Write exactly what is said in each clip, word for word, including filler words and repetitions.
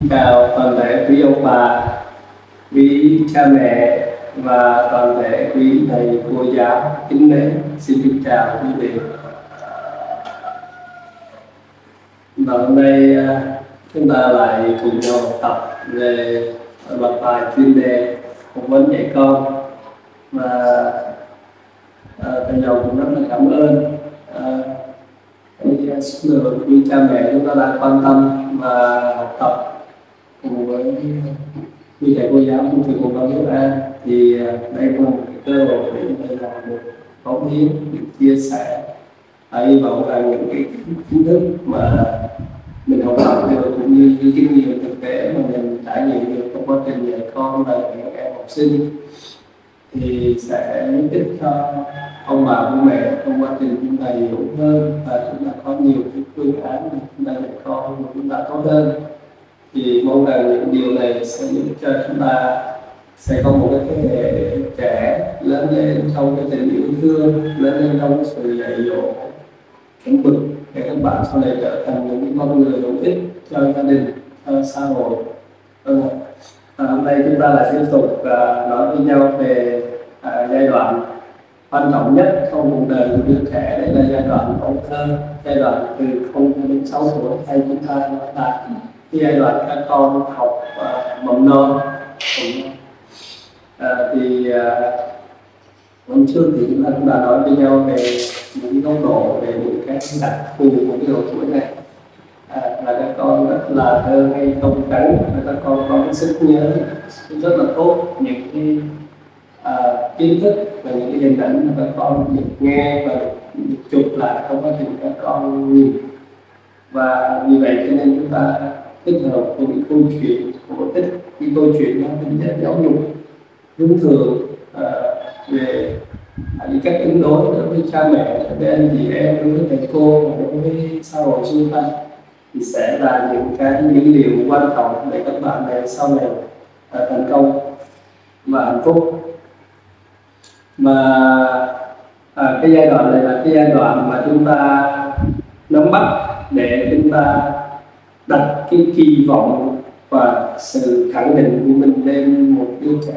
Chào toàn thể quý ông bà, quý cha mẹ và toàn thể quý thầy cô giáo kính mến. Xin kính chào quý vị. Và hôm nay chúng ta lại cùng nhau học tập về một bài chuyên đề phỏng vấn dạy con. Và à, thầy Dầu cũng rất là cảm ơn à, cái số lượng quý cha mẹ chúng ta đã quan tâm và học tập cùng với quý thầy cô giáo của trường mầm non Hiếu An. Thì đây là một cái cơ hội để chúng ta làm được cống hiến, được chia sẻ. À, hy vọng là những cái kiến thức mà mình học tập được cũng như những kinh nghiệm thực tế mà mình trải nghiệm được trong quá trình dạy con và những em học sinh thì sẽ giúp ích cho ông bà bố mẹ trong quá trình chúng ta hiểu hơn và chúng ta có nhiều cái phương án để chúng ta dạy con của chúng ta tốt hơn. Thì mong rằng những điều này sẽ giúp cho chúng ta sẽ có một cái thế hệ trẻ lớn lên trong cái tình yêu thương, lớn lên trong cái sự dạy dỗ chuẩn mực để các bạn sau này trở thành những con người hữu ích cho gia đình, cho xã hội. Vâng ạ. À, hôm nay chúng ta lại tiếp tục à, nói với nhau về à, giai đoạn quan trọng nhất trong cuộc đời của đứa trẻ. Đây là giai đoạn ấu thơ, giai đoạn từ không đến sáu tuổi, hay chúng ta nói là giai đoạn các con học uh, mầm non. À, thì uh, hôm trước thì chúng ta cũng đã nói với nhau về những góc độ, về những cái đặc thù của cái độ tuổi này. À, là các con rất là thơ ngây trong trắng, và các con có cái sức nhớ rất là tốt, những cái uh, kiến thức và những cái hình ảnh mà các con được nghe và được, được chụp lại trong quá trình các con nhìn. Và vì vậy cho nên chúng ta tích hợp những cái câu chuyện cổ tích, cái câu chuyện nó tính chất giáo dục hướng thường uh, về những cách ứng đối đối với cha mẹ, đối với anh chị em, đối với thầy cô và đối với xã hội xung quanh, thì sẽ là những cái những điều quan trọng để các bạn này sau này uh, thành công và hạnh phúc. Và à, cái giai đoạn này là cái giai đoạn mà chúng ta nắm bắt để chúng ta đặt cái kỳ vọng và sự khẳng định của mình lên một đứa trẻ,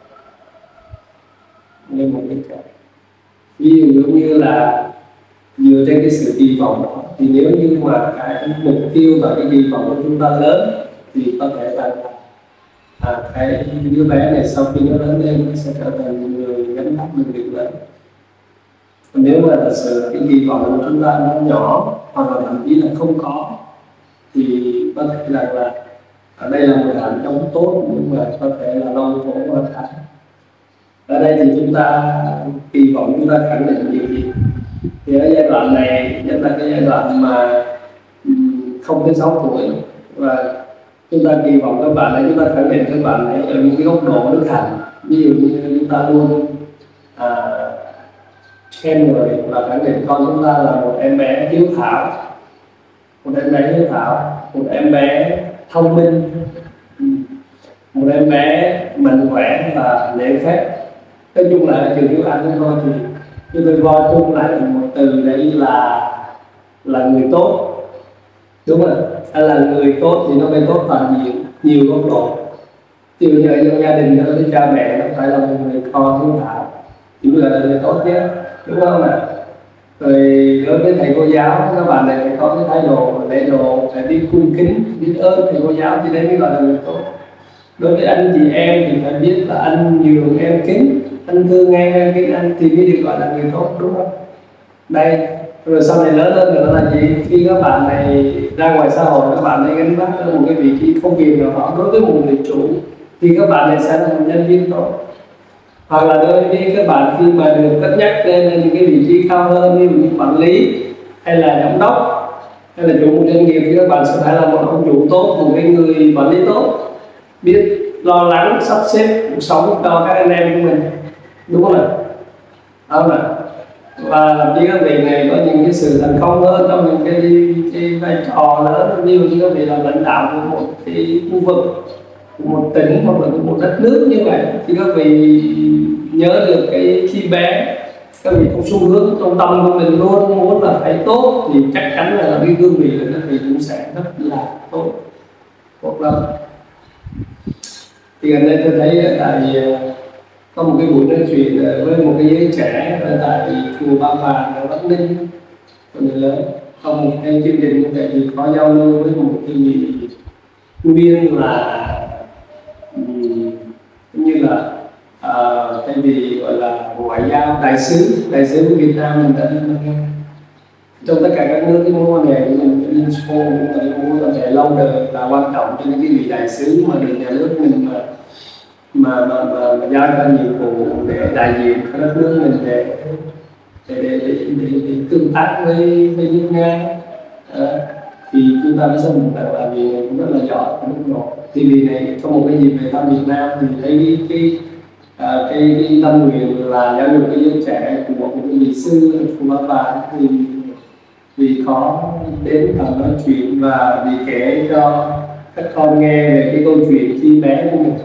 lên một đứa trẻ. Ví dụ giống như là dựa trên cái sự kỳ vọng đó, thì nếu như mà cái mục tiêu và cái kỳ vọng của chúng ta lớn thì có thể là à, cái đứa bé này sau khi nó lớn lên nó sẽ trở thành người gánh vác được việc lớn. Còn nếu mà thật sự cái kỳ vọng của chúng ta nó nhỏ hoặc là thậm chí là không có thì có thể là, là ở đây là một hạt giống tốt, nhưng mà có thể là lâu khổ và khá. Ở đây thì chúng ta kỳ vọng chúng ta khẳng định điều gì? Thì ở giai đoạn này nhất là cái giai đoạn mà không đến sáu tuổi, và chúng ta kỳ vọng các bạn ấy, chúng ta khẳng định các bạn ấy ở những cái góc độ đức hạnh. Ví dụ như chúng ta luôn à, khen người và khẳng định con chúng ta là một em bé hiếu thảo, một em bé hiếu thảo, một em bé thông minh, một em bé mạnh khỏe và lễ phép. Nói chung là ở trường Hiếu An chúng tôi thì chúng tôi gọi chung lại là một từ đấy là là người tốt, đúng không? Hay là người tốt thì nó phải tốt toàn diện, nhiều góc độ. Ví dụ như ở trong gia đình đó, với cha mẹ nó phải là một người con hiếu thảo thì mới là người tốt chứ, đúng không ạ? Rồi đối với thầy cô giáo, các bạn này phải có cái thái độ lễ độ, phải biết cung kính, biết ơn thầy cô giáo, thì đấy mới gọi là người tốt. Đối với anh chị em thì phải biết là anh nhường em kính, anh thương em em kính anh thì mới được gọi là người tốt, đúng không? Đây, rồi sau này lớn hơn nữa là gì? Khi các bạn này ra ngoài xã hội, các bạn này gánh vác ở một cái vị trí công việc nào đó, đối với một người chủ thì các bạn này sẽ là một nhân viên tốt. Hoặc là đối với các bạn khi mà được cất nhắc lên những cái vị trí cao hơn, như, như quản lý hay là giám đốc hay là chủ một doanh nghiệp, thì các bạn sẽ phải là một ông chủ tốt, một cái người quản lý tốt, biết lo lắng sắp xếp cuộc sống cho các anh em của mình, đúng không ạ? Đúng không ạ? Và làm cho các vị này có những cái sự thành công hơn trong những cái, cái vai trò lớn, như như các vị là lãnh đạo của một cái khu vực, của một tỉnh hoặc là của một đất nước như vậy, thì các vị nhớ được cái khi bé các vị có xu hướng trong tâm của mình luôn muốn là phải tốt, thì chắc chắn là cái gương vị là các vị cũng sẽ rất là tốt. tốt lắm. Thì gần đây tôi thấy ở tại có một cái buổi nói chuyện với một cái giới trẻ ở tại chùa Ba Vàng ở Bắc Ninh, người lớn, trong một cái chương trình như vậy thì có giao lưu với một cái vị nguyên là um, như là uh, cái gì gọi là ngoại giao đại sứ đại sứ của Việt Nam mình đã đi nghe trong tất cả các nước. Cái mối quan hệ của mình cái Liên Xô cũng là cái mối quan hệ lâu đời và quan trọng cho những cái vị đại sứ mà được nhà nước mình mà mà mà, mà, mà giao cho nhiệm vụ để đại diện các đất nước mình để để để, để, để, để tương tác với với nước Nga. À, thì chúng ta mới xác định rằng là vị này cũng rất là giỏi ở mức độ. Thì vị này trong một cái dịp về thăm Việt Nam thì thấy cái cái à, cái, cái tâm nguyện là giáo dục cái giới trẻ của một cái vị sư ở chùa Ba Vàng, thì vì có đến và nói chuyện và vì kể cho các con nghe về cái câu chuyện khi bé của mình.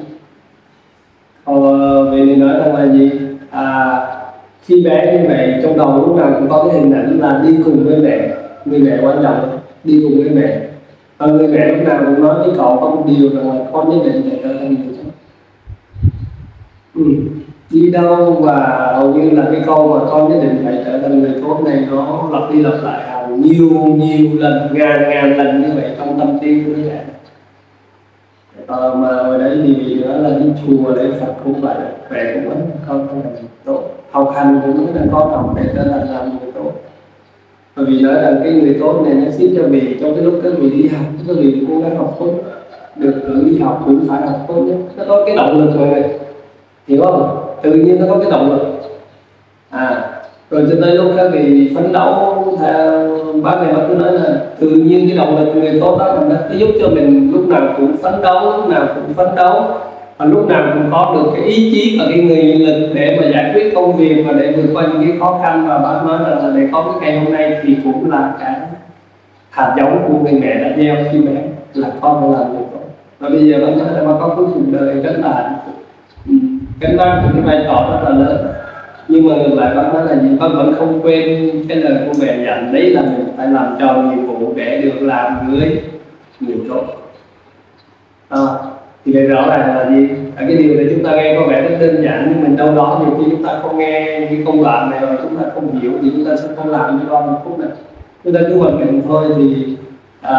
Ờ, vậy thì nói rằng là gì? À, khi bé như vậy trong đầu lúc nào cũng có cái hình ảnh là đi cùng với mẹ, người mẹ quan trọng, đi cùng với mẹ. Và người mẹ lúc nào cũng nói với cậu có một điều rằng là con nhất định phải trở thành người tốt. Ừ. Đi đâu và hầu như là cái câu mà con nhất định phải trở thành người tốt này nó lặp đi lặp lại hàng nhiều nhiều lần, ngàn ngàn lần như vậy trong tâm trí của đứa trẻ. Ờ, mà ở đấy thì vì nữa là đi chùa để Phật cũng vậy, mẹ cũng nói con phải làm tốt, học hành cũng nói là con học để trở thành làm người tốt. Bởi vì nói rằng cái người tốt này nó khiến cho vị trong cái lúc các vị đi học, các vị cố gắng học tốt, được cử đi học cũng phải học tốt nhất, nó có cái động lực mọi người, hiểu không? Tự nhiên nó có cái động lực. À, rồi cho tới lúc các vị phấn đấu theo bác này bác cứ nói là tự nhiên cái động lực người tốt đó nó giúp cho mình lúc nào cũng phấn đấu, lúc nào cũng phấn đấu và lúc nào cũng có được cái ý chí và cái người lực để mà giải quyết công việc và để vượt qua những cái khó khăn. Và bác nói là để có cái ngày hôm nay thì cũng là cái hạt giống của người mẹ đã gieo khi bé là con phải làm người tốt. Và bây giờ bác nói là bác có cuối cuộc đời rất là hạnh phúc, gánh vác một cái vai trò rất là lớn. Nhưng mà ngược lại bác nói là gì? Bác vẫn không quên cái lời của mẹ dặn, đấy là mình phải làm tròn nhiệm vụ để được làm người người tốt. À, thì vậy rõ ràng là gì? À, cái điều này chúng ta nghe có vẻ rất đơn giản, nhưng mình đâu đó nhiều khi chúng ta không nghe cái công đoạn này và chúng ta không hiểu thì chúng ta sẽ không làm cho con một phút này. Chúng ta cứ mặc định thôi thì à,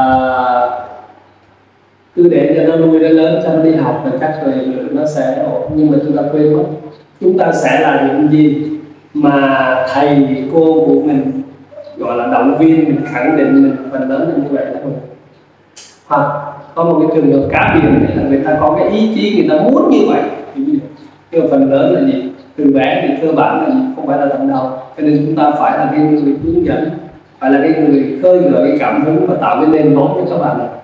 cứ để cho nó nuôi nó lớn, cho nó đi học rồi chắc rồi nó sẽ ổn. Nhưng mà chúng ta quên mất chúng ta sẽ là những gì mà thầy cô của mình gọi là động viên mình, khẳng định mình phần lớn là như vậy đó. Hoặc có một cái trường hợp cá biệt là người ta có cái ý chí, người ta muốn như vậy thì nhưng mà phần lớn là gì? Từ bé thì cơ bản là gì? Không phải là lần đầu, cho nên chúng ta phải là cái người hướng dẫn, phải là cái người khơi gợi cái cảm hứng và tạo cái nền móng cho các bạn này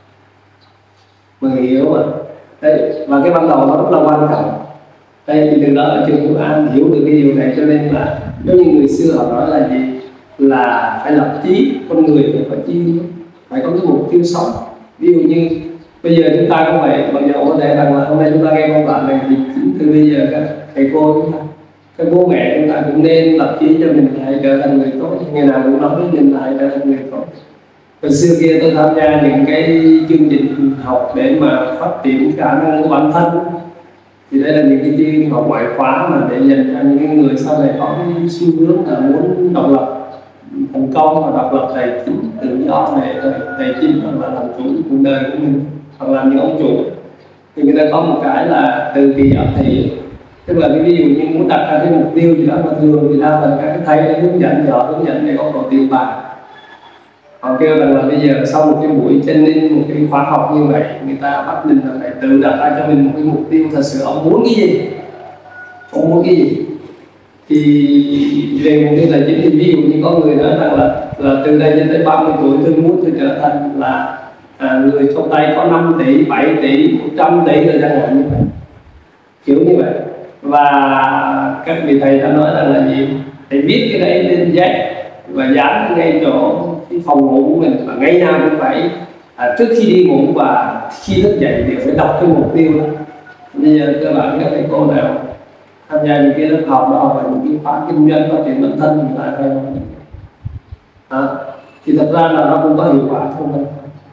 mình hiểu mà. Đấy, và cái ban đầu nó rất là quan trọng. Đây thì từ đó ở trường Hữu An hiểu được cái điều này, cho nên là giống như người xưa họ nói là gì? Là phải lập chí, con người phải có chi, phải có cái mục tiêu sống. Ví dụ như bây giờ chúng ta cũng vậy, bây giờ có thể rằng là hôm nay chúng ta nghe công đoạn này thì từ bây giờ các thầy cô chúng ta, các bố mẹ chúng ta cũng nên lập chí cho mình hãy trở thành người tốt. Ngày nào cũng nói với mình là hãy trở thành người tốt. Hồi xưa kia tôi tham gia những cái chương trình học để mà phát triển khả năng của bản thân, thì đây là những cái chương học ngoại khóa mà để dành cho những người sau này có cái xu hướng là muốn độc lập thành công và độc lập tài chính, tự do về tài chính hoặc là làm chủ cuộc đời của mình hoặc làm những ông chủ. Thì người ta có một cái là từ kỳ ấp thị, tức là cái ví dụ như muốn đặt ra cái mục tiêu gì đó mà thường thì đa phần các cái thầy đã hướng dẫn họ hướng dẫn để có độ tiền bạc. Họ kêu rằng là bây giờ sau một cái buổi training, một cái khóa học như vậy, người ta bắt mình là phải tự đặt ra cho mình một cái mục tiêu thật sự ông muốn cái gì, ông muốn cái gì. Thì về mục tiêu tài chính thì ví dụ như có người nói rằng là là từ đây đến tới ba mươi tuổi tôi muốn tôi trở thành là à, người trong tay có năm tỷ, bảy tỷ, một trăm tỷ rồi chẳng hạn như vậy, kiểu như vậy. Và các vị thầy đã nói rằng là gì? Thầy viết cái đấy lên giấy và dán ngay chỗ cái phòng ngủ của mình, và ngày nào cũng phải à, trước khi đi ngủ và khi thức dậy đều phải đọc cái mục tiêu đó. Bây giờ các bạn các thầy cô nào tham gia những cái lớp học đó hoặc là những cái khóa kinh doanh phát triển bản thân thì lại phải à, thì thật ra là nó cũng có hiệu quả không?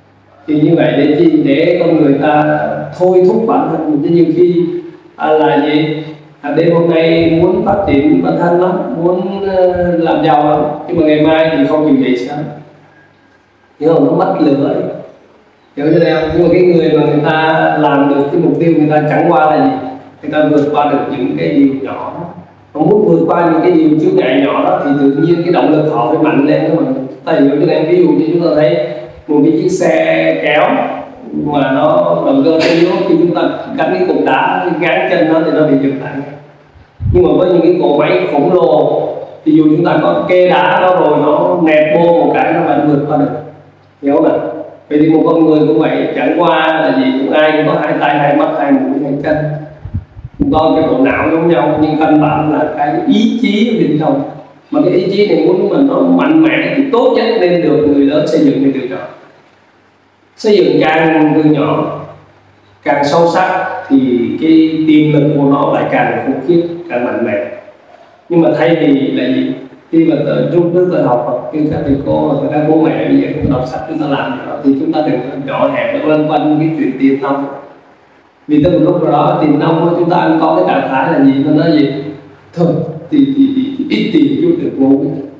Thì như vậy để chi? Để con người ta thôi thúc bản thân mình. Chứ nhiều khi à, là gì? À, đêm hôm nay muốn phát triển bản thân lắm, muốn uh, làm giàu lắm, nhưng mà ngày mai thì không chịu dậy sớm, hiểu không? Nó mất lửa ấy. Hiểu chưa em? Nhưng mà cái người mà người ta làm được cái mục tiêu, người ta chẳng qua là gì? Người ta vượt qua được những cái điều nhỏ đó. Họ muốn vượt qua những cái điều chướng ngại nhỏ đó thì tự nhiên cái động lực họ phải mạnh lên đó mà. Chúng ta hiểu cho em, ví dụ như chúng ta thấy một cái chiếc xe kéo mà nó động cơ nó yếu, khi chúng ta gắn cái cục đá gắn chân nó thì nó bị dừng lại. Nhưng mà với những cái cỗ máy khổng lồ thì dù chúng ta có kê đá nó rồi nó nẹp bô một cái nó vẫn vượt qua được, hiểu không ạ? Vậy thì một con người cũng vậy, chẳng qua là gì, cũng ai cũng có hai tay hai mắt hai mũi hai chân, cũng có cái bộ não giống nhau, nhưng căn bản là cái ý chí ở bên trong. Mà cái ý chí này muốn mà nó mạnh mẽ thì tốt nhất nên được người lớn xây dựng ngay từ nhỏ. Xây dựng càng từ nhỏ càng sâu sắc thì cái tiềm lực của nó lại càng khủng khiếp, càng mạnh mẽ. Nhưng mà thay vì là gì, khi mà lúc trước tôi học khi các thầy cô và các bố mẹ bây giờ chúng đọc sách chúng ta làm đó, thì chúng ta đừng nhỏ hẹp nó loanh quanh cái chuyện tiền nông. Vì tới một lúc đó tiền nông chúng ta có cái trạng thái là gì, nó nói gì thôi thì, thì, thì, thì ít tiền chút được ngu.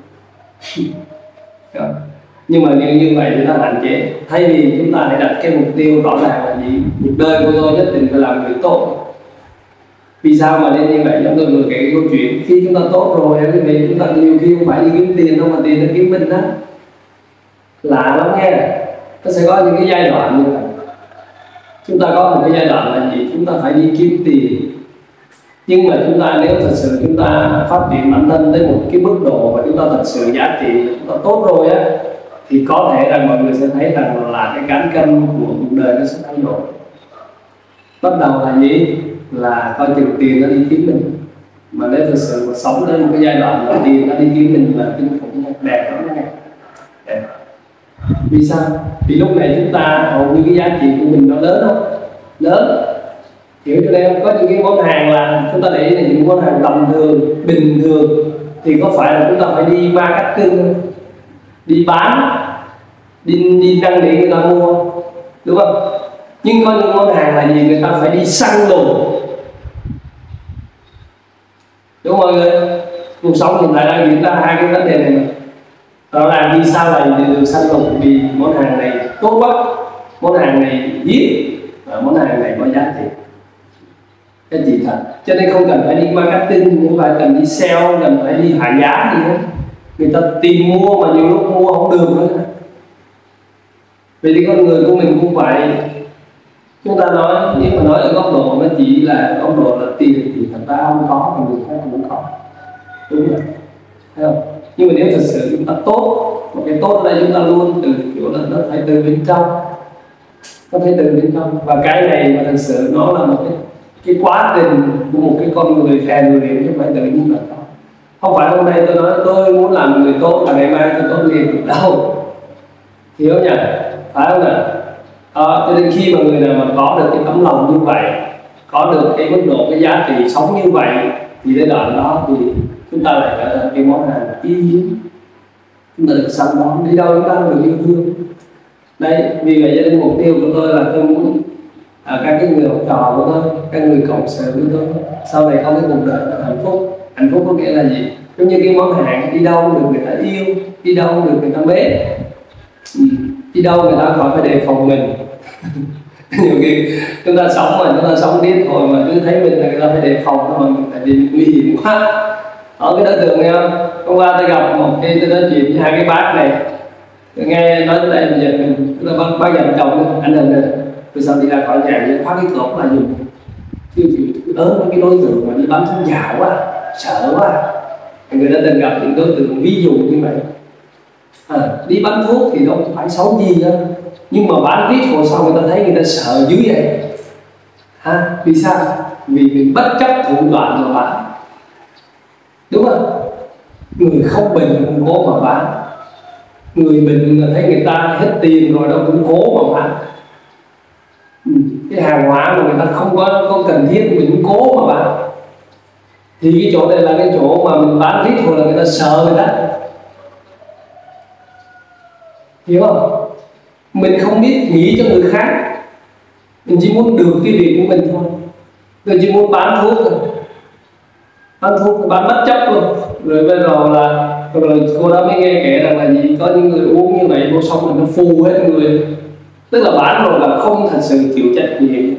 Nhưng mà như, như vậy thì nó hạn chế. Thay vì chúng ta hãy đặt cái mục tiêu rõ ràng là gì, cuộc đời của tôi nhất định phải làm người tốt. Vì sao mà nên như vậy? Chúng tôi vừa kể cái câu chuyện khi chúng ta tốt rồi thì chúng ta nhiều khi không phải đi kiếm tiền đâu mà tiền nó kiếm mình đó. Lạ lắm nghe. Nó sẽ có những cái giai đoạn như vậy. Chúng ta có một cái giai đoạn là gì? Chúng ta phải đi kiếm tiền. Nhưng mà chúng ta nếu thật sự chúng ta phát triển bản thân tới một cái mức độ mà chúng ta thật sự giá trị, chúng ta tốt rồi á, thì có thể rằng mọi người sẽ thấy rằng là cái cán cân của cuộc đời nó sẽ thay đổi. Bắt đầu là gì? Là coi chừng tiền nó đi kiếm mình. Mà nếu thực sự mà sống đến một cái giai đoạn là tiền nó đi kiếm mình là kinh khủng, đẹp lắm đó nghe. Vì sao? Vì lúc này chúng ta hầu như cái giá trị của mình nó lớn không? Lớn. Hiểu cho em, có những cái món hàng là chúng ta để ý là những món hàng tầm thường, bình thường thì có phải là chúng ta phải đi marketing không? Đi bán, đi, đi đăng để người ta mua, đúng không? Nhưng có những món hàng là gì? Người ta phải đi săn lùng. Đúng không mọi người? Cuộc sống hiện tại đang diễn ra hai cái vấn đề này mà. Đó là vì sao lại để được săn lùng? Vì món hàng này tốt quá, món hàng này hiếm, và món hàng này có giá trị, giá trị thật. Cho nên không cần phải đi marketing, không phải cần đi sale, cần phải đi hạ giá gì hết. Người ta tìm mua mà nhiều lúc mua không được nữa. Vậy thì con người của mình cũng vậy. Chúng ta nói, nếu mà nói ở góc độ nó chỉ là góc độ là tiền thì thật ra không có thì người khác cũng có, đúng không? Thấy không? Nhưng mà nếu thật sự chúng ta tốt, một cái tốt ở đây chúng ta luôn từ kiểu là nó phải từ bên trong, nó phải từ bên trong. Và cái này mà thật sự nó là một cái cái quá trình của một cái con người rèn luyện, chứ không phải tự nhiên là có. Không phải hôm nay tôi nói tôi muốn làm người tốt và ngày mai tôi tốt liền được đâu, hiểu nhỉ? Phải không nào? Đó, cho nên khi mà người nào mà có được cái tấm lòng như vậy, có được cái mức độ cái giá trị sống như vậy, thì đến đoạn đó thì chúng ta lại trở thành cái món hàng quý hiếm, chúng ta được săn đón, đi đâu chúng ta được yêu thương. Đấy, vì vậy cho nên mục tiêu của tôi là tôi muốn à, các cái người học trò của tôi, các người cộng sự của tôi sau này có cái cuộc đời nó hạnh phúc. Hạnh phúc có nghĩa là gì? Giống như cái món hàng, đi đâu được người ta yêu, đi đâu được người ta mến, ừ. Đi đâu người ta khỏi phải đề phòng mình. Nhiều khi chúng ta sống mà chúng ta sống biết thôi mà cứ thấy mình là người ta phải đề phòng nó, mà tại vì nguy hiểm quá. Ở cái đối tượng này không? Hôm qua tôi gặp một cái, tôi nói chuyện với hai cái bác này, tôi nghe nói tới đây mà giật mình. Tôi bác, bác dành chồng anh hình này, tôi sao đi ra khỏi nhà nhưng khóa cái cửa là dùng chứ lớn với cái đối tượng mà đi bắn súng dạo quá, sợ quá. Người đã từng gặp những đối tượng ví dụ như vậy. À, đi bán thuốc thì đâu phải xấu gì đâu, nhưng mà bán viết hồ sau người ta thấy người ta sợ dữ vậy. À, vì sao? Vì mình bất chấp thủ đoạn mà bán, đúng không? Người không bệnh cũng cố mà bán, người bệnh là thấy người ta hết tiền rồi đâu cũng cố mà bán. Ừ, cái hàng hóa mà người ta không có, có cần thiết mình cũng cố mà bán. Thì cái chỗ đây là cái chỗ mà mình bán viết thôi là người ta sợ người ta, hiểu không? Mình không biết nghĩ cho người khác, mình chỉ muốn được cái việc của mình thôi. Tôi chỉ muốn bán thuốc thôi, bán thuốc bán bất chấp luôn. Rồi bây giờ là rồi cô đó mới nghe kể rằng là gì, có những người uống như vậy vô xong là nó phù hết người, tức là bán rồi là không thật sự chịu trách nhiệm.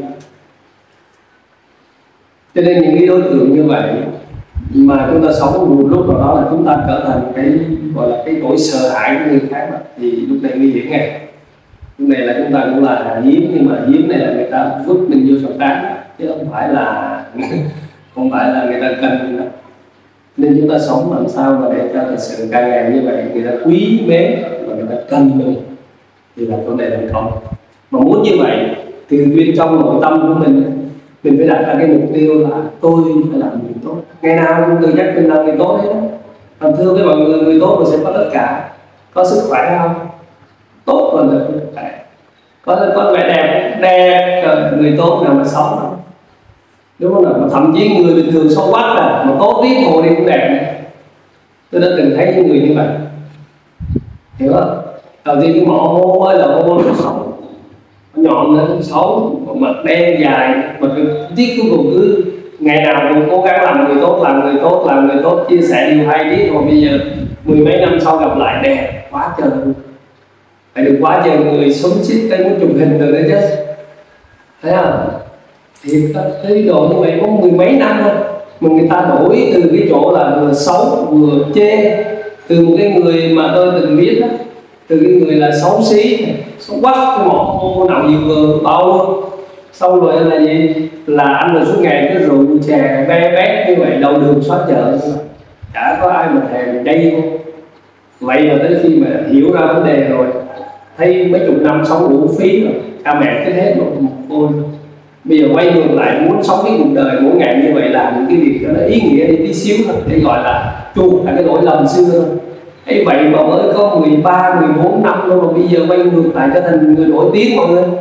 Cho nên những cái đối tượng như vậy mà chúng ta sống một lúc nào đó là chúng ta trở thành cái gọi là cái nỗi sợ hãi của người khác đó, thì lúc này nguy hiểm ngay. Lúc này là chúng ta cũng là hiếm, nhưng mà hiếm này là người ta vứt mình vô sọt trắng, chứ không phải là không phải là người ta cần mình đâu. Nên chúng ta sống làm sao mà để cho thật sự càng ngày như vậy người ta quý mến và người ta cần mình thì là vấn đề thành công. Mà muốn như vậy thì bên trong nội tâm của mình mình phải đặt ra cái mục tiêu là tôi phải làm người tốt, ngày nào cũng tự nhắc mình làm người tốt hết. Làm thưa với mọi người, người tốt mình sẽ có tất cả. Có sức khỏe không? Tốt rồi là sức khỏe. Có có vẻ đẹp đẹp người tốt nào mà sống không? Đúng không nào? Mà thậm chí người bình thường xấu quá à, mà tốt biết hồ đi cũng đẹp này. Tôi đã từng thấy những người như vậy, hiểu không? Đầu tiên cái mỏ hô ơi là hô nó xấu, nó nhọn lên xấu, mặt đen dài, mà cái tiết cuối cùng cứ ngày nào cũng cố gắng làm người tốt, làm người tốt, làm người tốt, chia sẻ điều hay biết. Rồi bây giờ mười mấy năm sau gặp lại đẹp quá trời, phải được quá trời người sống xít cái muốn chụp hình rồi đấy chứ, thấy không? Thiệt cái độ như vậy có mười mấy năm thôi mà người ta đổi từ cái chỗ là vừa xấu vừa chê, từ một cái người mà tôi từng biết đó, từ cái người là xấu xí xấu quắc cái mỏ hô nào vừa bao luôn, xong rồi là gì là ăn rồi suốt ngày cứ rượu chè bé bét như vậy, đầu đường xó chợ, chả có ai mà thèm chay luôn. Vậy mà tới khi mà hiểu ra vấn đề rồi, thấy mấy chục năm sống uổng phí rồi, cha mẹ cứ hết một cô. Bây giờ quay ngược lại muốn sống cái cuộc đời mỗi ngày như vậy, làm những cái việc cho nó ý nghĩa đi tí xíu thôi, để gọi là chuộc lại cái lỗi lầm xưa thôi. Ấy vậy mà mới có mười ba, mười bốn năm thôi mà bây giờ quay ngược lại trở thành người nổi tiếng mọi người.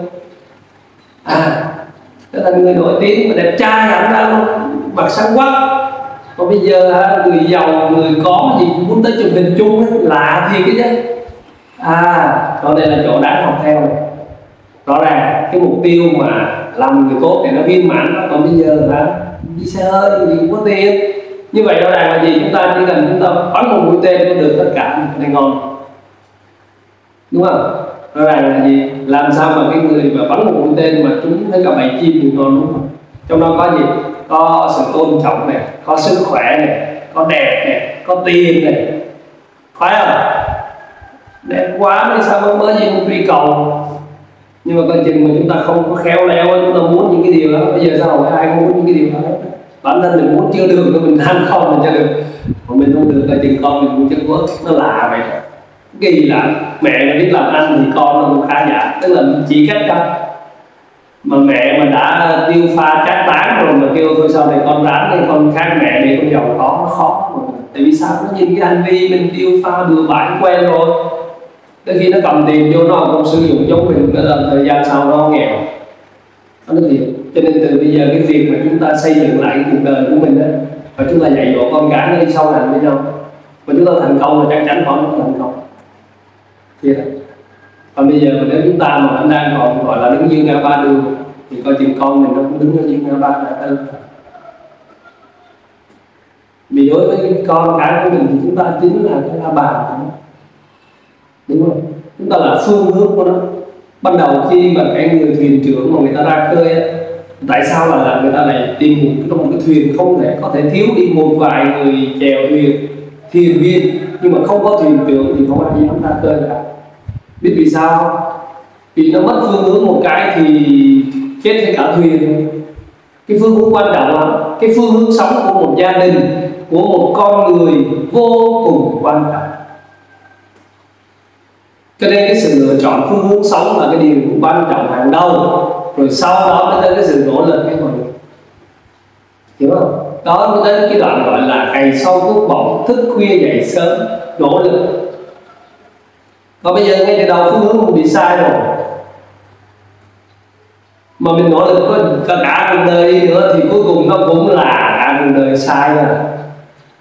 À, trở thành người nổi tiếng mà đẹp trai hẳn ra luôn, mặt sáng quắc. Còn bây giờ người giàu, người có gì cũng muốn tới chụp hình chung ấy, lạ thiệt cái chứ. À, chỗ này là chỗ đáng học theo này. Rõ ràng cái mục tiêu mà làm người tốt để nó viên mãn đó. Còn bây giờ là đi xe hơi thì cũng có tiền. Như vậy rõ ràng là gì? Chúng ta chỉ cần chúng ta bắn một mũi tên có được tất cả cái này ngon, đúng không? Rõ ràng là gì? Làm sao mà cái người mà bắn một mũi tên mà trúng thấy cả bầy chim thì ngon, đúng không? Trong đó có gì? Có sự tôn trọng này, có sức khỏe này, có đẹp này, có tiền này, phải không? Đẹp quá mới sao mới mới gì không truy cầu. Nhưng mà coi chừng mà chúng ta không có khéo léo, chúng ta muốn những cái điều đó, bây giờ sao ai không muốn những cái điều đó? Bản thân mình muốn chưa được, mình ăn không mình chưa được, mà mình không được là chừng con mình cũng chân quốc, nó lạ vậy. Kỳ lạ, mẹ mà biết làm ăn thì con nó cũng khá giả, tức là chỉ cách thôi. Mà mẹ mà đã tiêu pha trác tán rồi mà kêu thôi sau này con ráng đi, con khác mẹ đi, con giàu có nó khó mà. Tại vì sao? Nó nhìn cái hành vi mình tiêu pha bừa bãi quen rồi, tới khi nó cầm tiền vô nó không sử dụng giống mình, nữa là thời gian sau nó nghèo. Nó thiệt. Cho nên từ bây giờ cái việc mà chúng ta xây dựng lại cái cuộc đời của mình đó, và chúng ta dạy dỗ con cái nó đi sâu hành với nhau, và chúng ta thành công là chắc chắn con nó thành công. Thiệt. Còn bây giờ mà nếu chúng ta mà vẫn đang còn gọi là đứng dưới ngã ba đường thì coi chừng con mình nó cũng đứng ở dưới ngã ba ngã tư. Vì đối với cái con cái của mình thì chúng ta chính là cái la bàn của nó, đúng không? Chúng ta là phương hướng của nó. Ban đầu khi mà cái người thuyền trưởng mà người ta ra khơi ấy, tại sao là, là người ta lại tìm một cái, một cái thuyền không thể có thể thiếu đi một vài người chèo thuyền, thuyền viên, nhưng mà không có thuyền trưởng thì không ai dám ra khơi cả. Biết vì sao không? Vì nó mất phương hướng một cái thì chết hết cả thuyền. Cái phương hướng quan trọng lắm, cái phương hướng sống của một gia đình, của một con người vô cùng quan trọng. Cho nên cái sự lựa chọn phương hướng sống là cái điều quan trọng hàng đầu, rồi sau đó mới tới cái sự nỗ lực cái mọi người, hiểu không? Đó mới tới cái đoạn gọi là cày sâu cuốc bỏng, thức khuya dậy sớm, nỗ lực. Còn bây giờ ngay từ đầu phương hướng mình bị sai rồi, mà mình nỗ lực có cả cuộc đời đi nữa thì cuối cùng nó cũng là cả cuộc đời sai rồi.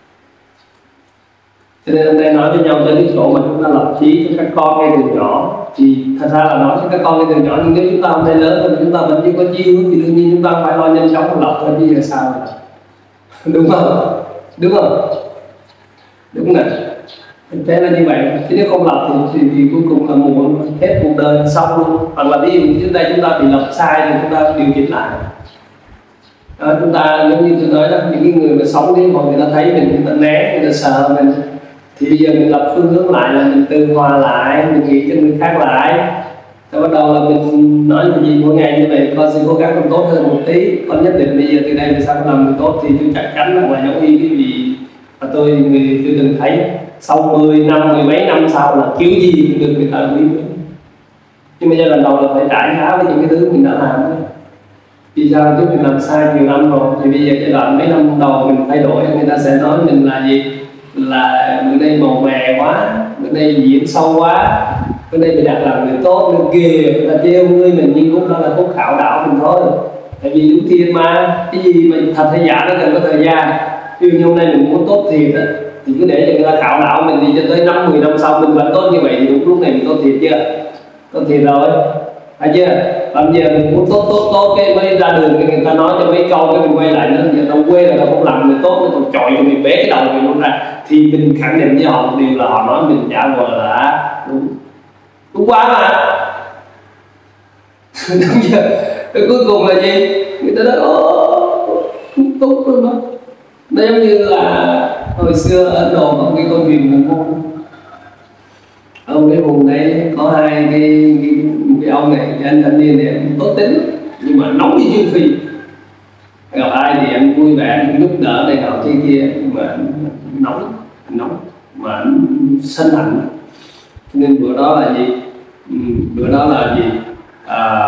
Cho nên hôm nay nói với nhau tới cái chỗ mà chúng ta lập chí cho các con ngay từ nhỏ, Thì thật ra là nói cho các con từ nhỏ, nhưng nếu chúng ta hôm nay lớn rồi chúng ta vẫn chưa có chí hướng thì đương nhiên chúng ta phải lo nhanh chóng lọc thôi, chứ giờ sao rồi. Đúng không? Đúng không? Đúng rồi. Thực tế là như vậy, chứ nếu không lọc thì, thì, thì cuối cùng là muộn, hết cuộc đời xong luôn. Hoặc là ví dụ như đây chúng ta bị lọc sai thì chúng ta điều chỉnh lại. Đó, chúng ta giống như tôi nói đó, những cái người mà sống đến hồi người ta thấy mình, người ta né, người ta sợ mình, thì bây giờ mình lập phương hướng lại là mình từ hòa lại, mình nghĩ cho người khác lại. Rồi bắt đầu là mình nói là gì mỗi ngày như vậy, con sẽ cố gắng làm tốt hơn một tí, con nhất định bây giờ từ đây về sau con làm người tốt, thì tôi chắc chắn rằng là giống như cái gì mà tôi người tôi từng thấy sau mười năm, mười mấy năm sau là kiểu gì cũng được người ta quý mến. Nhưng mà giai đoạn đầu là phải trả giá với những cái thứ mình đã làm. Vì sao? Chứ mình làm sai nhiều năm rồi, thì bây giờ giai đoạn mấy năm đầu mình thay đổi, người ta sẽ nói mình là gì, là bữa nay màu mè quá, bữa nay diễn sâu quá, bữa nay mình đặt làm người tốt, người kìa là trêu ngươi mình, nhưng cũng đó là cũng khảo đạo mình thôi. Tại vì đúng thiên mà, cái gì mà thật hay giả nó cần có thời gian. Ví dụ như hôm nay mình muốn tốt thiệt á, thì cứ để cho người ta khảo đạo mình, thì cho tới năm mười năm sau mình vẫn tốt như vậy, thì đúng lúc này mình tốt thiệt chưa? Tốt thiệt rồi, phải chưa? Bây giờ mình muốn tốt tốt tốt cái mới ra đường cái người ta nói cho mấy câu cái mình quay lại nữa, giờ tao quê là tao không làm người tốt, nó còn chọi cho mình bế cái đầu mình luôn ra, thì mình khẳng định với họ một điều là họ nói mình giả vờ là đúng, đúng quá mà. Đúng chưa? Rồi cuối cùng là gì? Người ta nói ồ không tốt luôn đó. Nó giống như là hồi xưa ở Ấn Độ có cái câu chuyện của môn ông cái vùng đấy có hai cái, cái, cái ông này, cái anh thanh niên này anh tốt tính nhưng mà nóng như chương phi, gặp ai thì anh vui vẻ, anh giúp đỡ này nọ kia kia, nhưng mà anh nóng, anh nóng mà anh sân hạnh. Nên bữa đó là gì, bữa đó là gì à,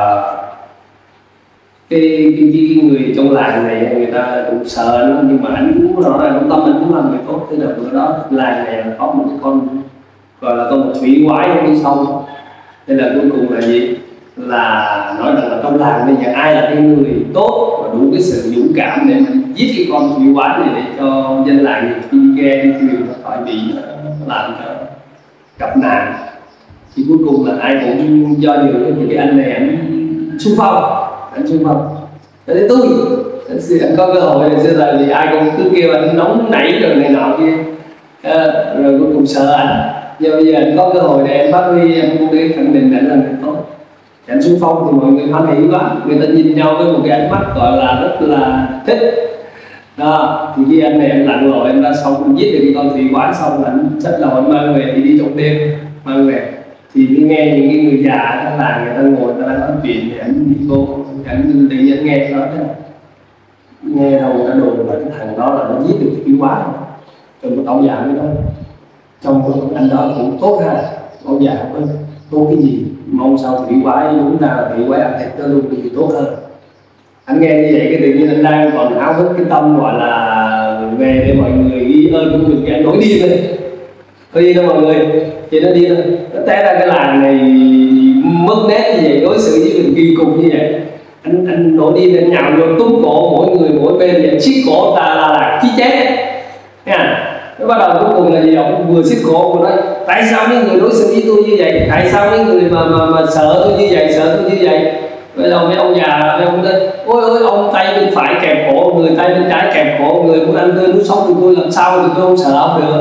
cái, cái, cái, cái người trong làng này người ta cũng sợ nó, nhưng mà anh cũng rõ ràng trong tâm anh cũng làm người tốt. Thế là bữa đó làng này là có một cái con gọi là con thủy quái ở bên sông. Thế là cuối cùng là gì, là nói rằng là trong làng bây giờ ai là cái người tốt và đủ cái sự dũng cảm để mình giết cái con thủy quái này, để cho dân làng khi ghe đi thuyền nó khỏi bị làm cho gặp nạn. Thì cuối cùng là ai cũng do điều thì cái anh này anh xung phong, anh xung phong để tôi anh có cơ hội này xưa là vì ai cũng cứ kêu anh nóng nảy rồi này nọ kia, à, rồi cuối cùng sợ anh. Giờ bây giờ anh có cơ hội để anh phát huy, anh cũng đi khẳng định anh là người tốt, anh xung phong thì mọi người hoan hỉ quá, người ta nhìn nhau với một cái ánh mắt gọi là rất là thích. Đó, thì khi anh này em lặn lội em ra sông, anh giết được cái con thủy quái xong, anh xách đầu anh mang về, thì đi trong đêm mang về thì mới nghe những cái người già trong làng người ta ngồi người ta đang nói chuyện, thì anh đi vô, anh tự nhiên nghe nói thế này, nghe đâu người ta đồn là cái thằng đó là nó giết được thủy quái. Rồi một ông già mới nói trong anh đó cũng tốt ha. Ông già mới tốt cái gì, mong sao thủy quái đúng ra là thủy quái ăn thịt nó luôn thì tốt hơn. Anh nghe như vậy cái tự nhiên anh đang còn háo hức cái tâm gọi là về để mọi người ghi ơn của mình, cái nổi điên lên, thôi đi đâu mọi người, thì nó đi lên, nó té ra cái làng này mất nét như vậy, đối xử với mình kỳ cục như vậy. Anh anh nổi điên, anh nhào vô túm cổ mỗi người mỗi bên vậy, xiết cổ ta là là chí chết nha. Nó bắt đầu cuối cùng là gì, ông vừa xiết cổ vừa nói tại sao mấy người đối xử với tôi như vậy, tại sao mấy người mà mà mà sợ tôi như vậy, sợ tôi như vậy. Bây giờ mấy ông già mấy ông nói ôi ôi ông tay bên phải kẹp cổ người, tay bên trái kẹp cổ người, muốn ăn tươi muốn sống thì tôi làm sao thì tôi không sợ ông được.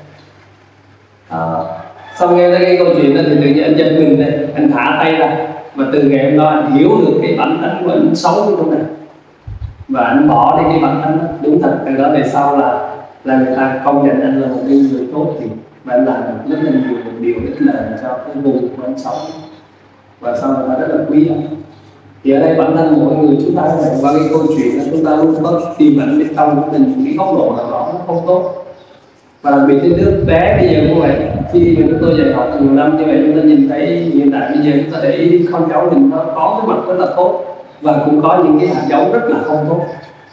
À, xong nghe thấy cái câu chuyện đó thì tự nhiên anh giật mình lên, anh thả tay ra, và từ ngày hôm đó anh hiểu được cái bản tính của anh xấu cái chỗ này, và anh bỏ đi cái bản tính đó. Đúng thật từ đó về sau là là người ta công nhận anh là một cái người tốt, thì và anh làm được rất là nhiều điều ích lợi cho cái vùng của anh sống, và sau người ta rất là quý anh. Thì ở đây bản thân mỗi người chúng ta này, qua cái câu chuyện là chúng ta luôn có tìm ẩn bên trong của mình cái góc độ nào đó nó không tốt. Và đặc biệt cái đứa bé bây giờ cũng vậy, khi mà chúng tôi dạy học nhiều năm như vậy, chúng ta nhìn thấy hiện tại bây giờ chúng ta để ý con cháu mình nó có cái mặt rất là tốt, và cũng có những cái hạt giống rất là không tốt,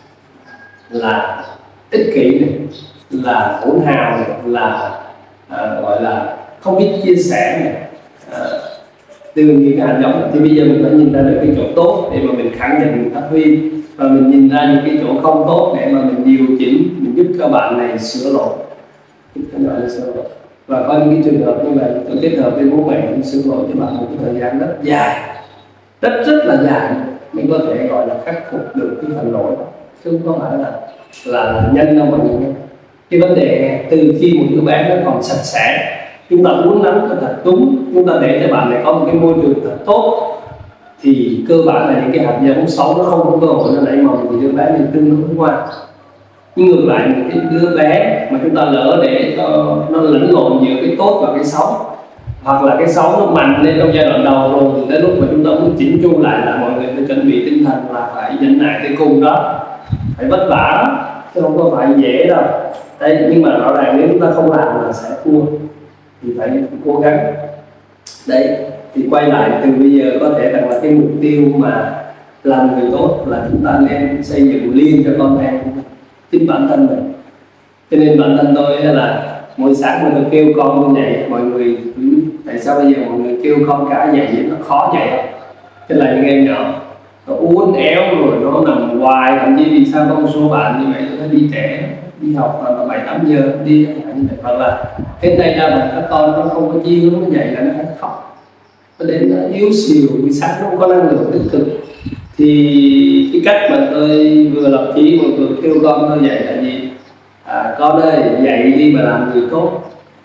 là ích kỷ này, là hỗn hào này, là uh, gọi là không biết chia sẻ này, uh, từ những cái hạt giống này. Thì bây giờ mình phải nhìn ra được cái chỗ tốt để mà mình khẳng định, mình phát huy, và mình nhìn ra những cái chỗ không tốt để mà mình điều chỉnh, mình giúp các bạn này sửa lỗi, giúp các bạn này sửa lỗi. Và có những cái trường hợp như vậy tôi kết hợp với bố mẹ tôi sửa lỗi cho bạn một cái thời gian rất dài, rất rất là dài mới có thể gọi là khắc phục được cái phần lỗi đó, chứ không có phải là là, là nhanh đâu mọi người nhé. Cái vấn đề từ khi một đứa bé nó còn sạch sẽ, chúng ta uốn nắn nó thật đúng, chúng ta để cho bạn này có một cái môi trường thật tốt, thì cơ bản là những cái hạt giống xấu nó không có cơ hội nó nảy mầm, thì đứa bé này tương đối ngoan. Nhưng ngược lại một cái đứa bé mà chúng ta lỡ để cho nó lẫn lộn giữa cái tốt và cái xấu, hoặc là cái xấu nó mạnh lên trong giai đoạn đầu rồi, thì tới lúc mà chúng ta muốn chỉnh chu lại là mọi người phải chuẩn bị tinh thần là phải nhẫn nại tới cùng đó, phải vất vả đó, chứ không có phải dễ đâu. Đấy, nhưng mà rõ ràng nếu chúng ta không làm là sẽ thua, thì phải cố gắng. Đấy, thì quay lại từ bây giờ có thể rằng là cái mục tiêu mà làm người tốt là chúng ta nên xây dựng liên cho con em của mình, chính bản thân mình. Cho nên bản thân tôi là mỗi sáng mình kêu con như vậy, mọi người tại sao bây giờ mọi người kêu con cả dậy vậy, nó khó vậy không? Tức là những em nhỏ nó uốn éo rồi nó nằm hoài, thậm chí vì sao có một số bạn như vậy nó đi trễ, đi học là bảy tám giờ đi như vậy, hoặc là cái đây ra là các con nó không có chi hướng nó dậy là nó hay khóc, nó đến nó yếu xìu, buổi sáng nó không có năng lượng tích cực. Thì cái cách mà tôi vừa lập chí một vừa kêu con tôi dậy là gì? À, con ơi dậy đi mà làm người tốt.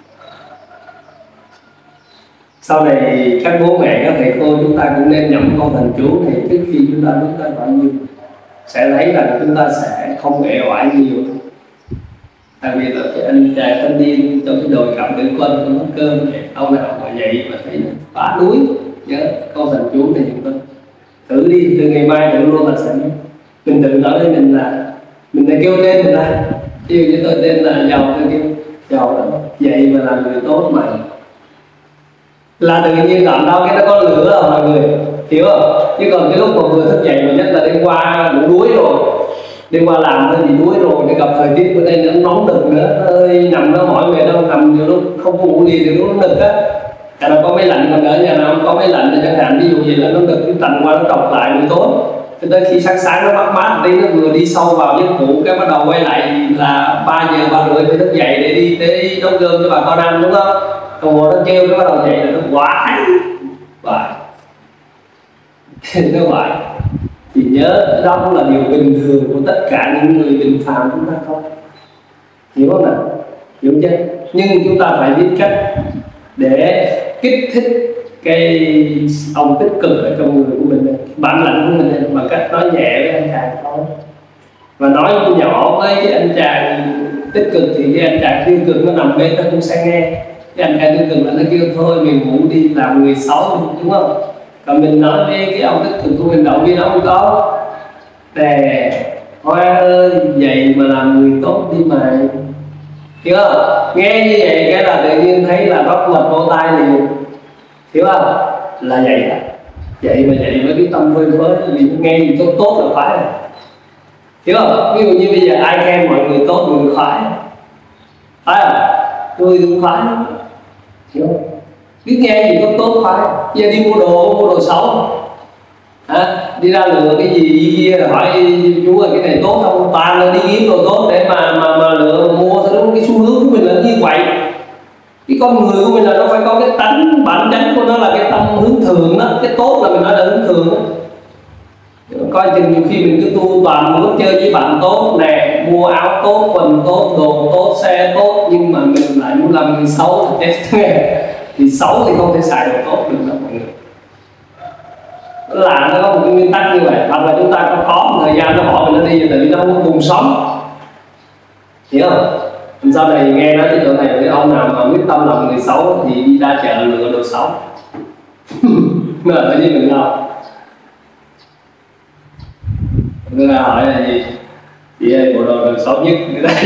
Sau này các bố mẹ, các thầy cô chúng ta cũng nên nhẩm câu thần chú này trước khi chúng ta bước ra khỏi giường, sẽ thấy rằng chúng ta sẽ không ệ oải nhiều. Đặc biệt là cái anh trai thanh niên trong cái đồi cẩm tử quân có nấu cơm vậy, ông nào mà dậy mà thấy nó phá núi, nhớ câu thần chú này chúng ta thử đi, từ ngày mai thử luôn là sẽ mình tự nói với mình là mình lại kêu tên mình ra. Ví dụ như tôi tên là Giàu, tôi kêu Giàu đó, dậy mà làm người tốt mày, là tự nhiên cảm đâu cái nó có lửa rồi mọi người hiểu không? Chứ còn cái lúc mà vừa thức dậy mà nhất là đêm qua ngủ đuối rồi, đêm qua làm hơi bị đuối rồi, để gặp thời tiết bữa nay nó nóng nực nữa, nó ơi nằm nó mỏi mệt đâu, nằm nhiều lúc không có ngủ liền thì lúc nó nực á. Cả nó có máy lạnh, còn ở nhà nào không có máy lạnh thì chẳng hạn, ví dụ vậy là nó nực, cái tành qua nó đọc lại buổi tối, cho tới khi sáng sáng nó mát mát tí, nó vừa đi sâu vào giấc ngủ cái bắt đầu quay lại là ba giờ ba rưỡi phải thức dậy để đi để nấu cơm cho bà con ăn, đúng không? Đồng hồ nó kêu cái bắt đầu dậy là nó quải quải nó quải. Thì nhớ đó cũng là điều bình thường của tất cả những người bình phàm chúng ta thôi, hiểu không nào? Hiểu chưa? Nhưng chúng ta phải biết cách để kích thích cái ông tích cực ở trong người của mình, cái bản lãnh của mình, bằng cách nói nhẹ với anh chàng thôi, và nói nhỏ với cái anh chàng tích cực thì cái anh chàng tiêu cực nó nằm bên nó cũng sẽ nghe. Cái anh chàng tiêu cực là nó kêu thôi mình ngủ đi làm người xấu, đúng không? Còn mình nói với cái ông tích cực của mình động viên nó không có, nè Hoa ơi dậy mà làm người tốt đi mày, hiểu không? Nghe như vậy cái là tự nhiên thấy là bắt mật vô tay liền, hiểu không? Là vậy đó, vậy mà vậy với cái tâm phơi phới, vì nghe gì tốt tốt là phải, hiểu không? Ví dụ như bây giờ ai khen mọi người tốt mọi người khoái, phải không? Tôi cũng khoái lắm, hiểu không? Biết nghe gì tốt tốt khoái. Giờ đi mua đồ mua đồ xấu, à, đi ra lựa cái gì kia rồi hỏi chú ơi cái này tốt không, toàn là đi kiếm đồ tốt để mà mà mà lựa mua thôi. Cái xu hướng của mình là như vậy. Cái con người của mình là nó phải có cái tánh bản chất của nó là cái tâm hướng thường đó, cái tốt là mình nói là hướng thường đó. Coi chừng nhiều khi mình cứ tu toàn muốn chơi với bạn tốt nè, mua áo tốt, quần tốt, đồ tốt, xe tốt, nhưng mà mình lại muốn làm người xấu thì chết. Thì xấu thì không thể xài đồ tốt được đâu mọi người. Là nó có một cái nguyên tắc như vậy, hoặc là chúng ta có có một thời gian nó bỏ mình nó đi, tại vì nó không có cùng sống, hiểu không? Sau này nghe nói cái chỗ này cái ông nào mà quyết tâm làm người xấu thì đi ra chợ lựa đồ xấu. Mà ở như mình đâu. Người ta hỏi là gì? Chị ơi bộ đồ đồ xấu nhất người ta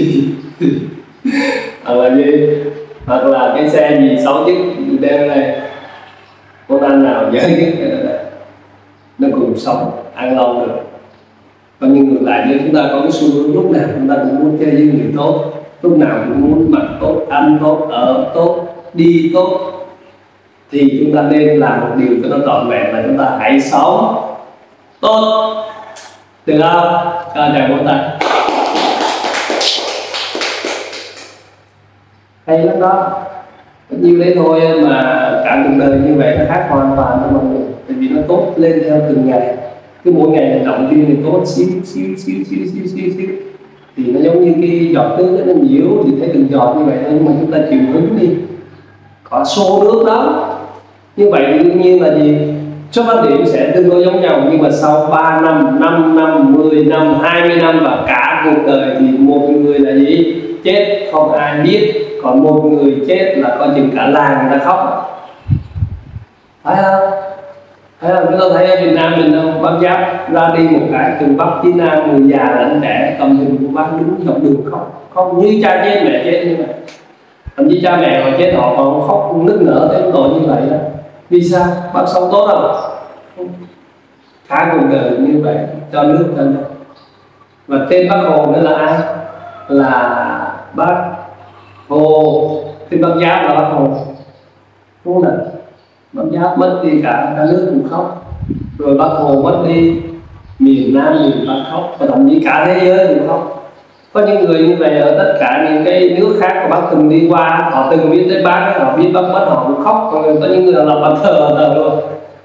hoặc là gì? Hoặc là cái xe gì xấu nhất đem đây. Con anh nào dễ nhất cái đó đây. Nó cùng sống, ăn lâu được. Và nhưng ngược lại nếu chúng ta có cái xu hướng lúc nào chúng ta cũng muốn chơi với người tốt, lúc nào cũng muốn mặc tốt, ăn tốt, ở tốt, đi tốt, thì chúng ta nên làm một điều cho nó trọn vẹn là chúng ta hãy sống tốt, được không? Cho chào vỗ tay. hay lắm đó. Có nhiêu đấy thôi mà cả cuộc đời như vậy nó khác hoàn toàn với mọi người, tại vì nó tốt lên theo từng ngày. Cứ mỗi ngày mình động viên mình tốt xíu xíu xíu xíu xíu xíu xíu thì nó giống như cái giọt nước nó nhiễu thì thấy từng giọt như vậy thôi, nhưng mà chúng ta chịu hứng đi có số nước đó. Như vậy thì đương nhiên là gì, xuất phát điểm sẽ tương đối giống nhau, nhưng mà sau ba năm, năm năm, mười năm, hai mươi năm và cả cuộc đời thì một người là gì, chết không ai biết, còn một người chết là coi chừng cả làng người ta khóc. Phải không? Thấy không? Chúng ta thấy ở Việt Nam mình đâu, bác Giáp ra đi một cái từ Bắc chí Nam, người già lẫn trẻ cầm hình của bác đứng dọc đường khóc, không như cha chết mẹ chết như vậy. Thậm chí cha mẹ họ chết họ còn khóc nức nở tới tội như vậy đó. Vì sao? Bác sống tốt không? Cả cuộc đời như vậy cho nước cho dân. Và tên Bác Hồ nữa là ai? Là Bác Hồ. Tên Bác Giáp là Bác Hồ, đúng không nào? Bác Giáp mất đi cả cả nước cũng khóc, rồi Bác Hồ mất đi miền Nam miền Bắc khóc, và thậm chí cả thế giới cũng khóc. Có những người như vậy ở tất cả những cái nước khác mà bác từng đi qua, họ từng biết tới bác, họ biết bác mất họ cũng khóc. Còn có những người lập bàn thờ thờ luôn.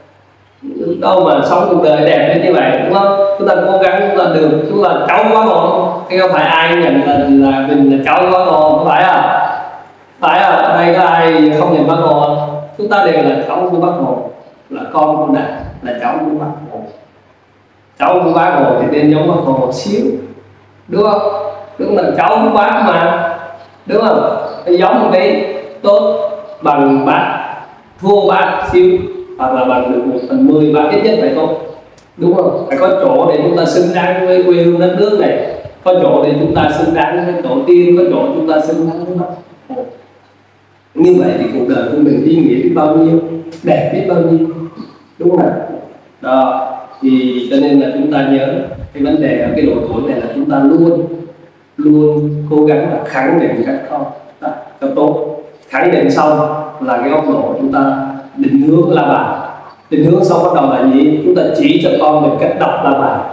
Đâu mà sống cuộc đời đẹp đến như vậy, đúng không? Chúng ta cố gắng, chúng ta được, chúng là cháu của Bác Hồ, chứ không phải ai nhận là, là mình là cháu của Bác Hồ, không phải à? Phải à? Ở đây có ai không nhận Bác Hồ không? Chúng ta đều là cháu của Bác Hồ, là con của Đảng, là cháu của Bác Hồ. Cháu của Bác Hồ thì tên giống Bác Hồ một xíu, đúng không? Đúng là cháu của bác mà, đúng không? Thì giống một tí tốt, bằng bác, thua bác xíu, hoặc là bằng được một phần mười bác, ít nhất phải tốt, đúng không? Phải có chỗ để chúng ta xứng đáng với quê hương đất nước này, có chỗ để chúng ta xứng đáng với tổ tiên, có chỗ chúng ta xứng đáng với Bác Hồ. Như vậy thì cuộc đời của mình ý nghĩa biết bao nhiêu, đẹp biết bao nhiêu, đúng không nào? Đó, thì cho nên là chúng ta nhớ cái vấn đề ở cái độ tuổi này là chúng ta luôn luôn cố gắng là khẳng định các con cho tốt. Khẳng định xong là cái góc độ chúng ta định hướng la bàn. Định hướng xong bắt đầu là gì? Chúng ta chỉ cho con mình cách đọc la bàn,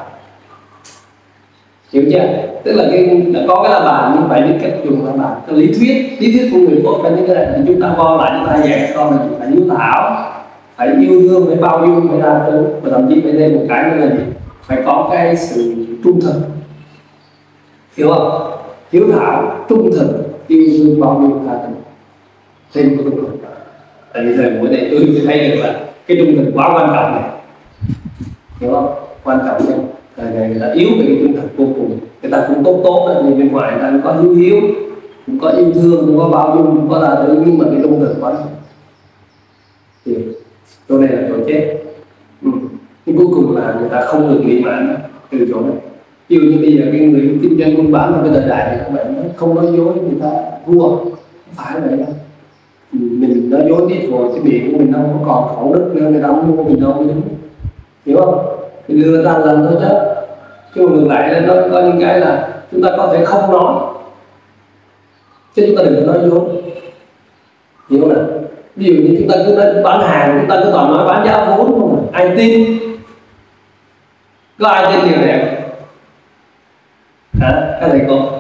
hiểu chưa? Tức là cái đã có cái la bàn nhưng phải biết cách dùng la bàn. Cái lý thuyết lý thuyết của người tốt phải như thế này, thì chúng ta vo lại, chúng ta dạy các con là phải hiếu thảo, phải yêu thương, phải bao dung, phải đa thứ, và thậm chí phải thêm một cái nữa là gì? Phải có cái sự trung thực, hiểu không? Hiếu thảo, trung thực, yêu thương, bao dung, tha thứ, thêm cái trung thực. Tại vì thời buổi này tôi thấy được là cái trung thực quá quan trọng này, hiểu không? Quan trọng nhất thời này người ta yếu về cái trung thực vô cùng. Người ta cũng tốt tốt đó, nhưng bên ngoài người ta cũng có hiếu hiếu, cũng có yêu thương, cũng có bao dung, cũng có tha thứ, nhưng mà cái trung thực quá thì chỗ này là chỗ chết. Ừ. Nhưng cuối cùng là người ta không được mỹ mãn từ chỗ này. Ví dụ như bây giờ cái người kinh doanh buôn bán ở cái thời đại này, các bạn nói không nói dối người ta thua, không phải vậy đâu. Mình nói dối biết rồi cái miệng của mình không có còn khẩu đức nữa, người ta không mua mình đâu mới đúng, hiểu không? Mình lừa ta lần thôi chứ. Chứ mà ngược lại là nó có những cái là chúng ta có thể không nói, chứ chúng ta đừng có nói dối, hiểu không nào? Ví dụ như chúng ta cứ nói bán hàng, chúng ta cứ toàn nói bán giá vốn không, ai tin? Có ai tin điều này không? Hả? Các thầy cô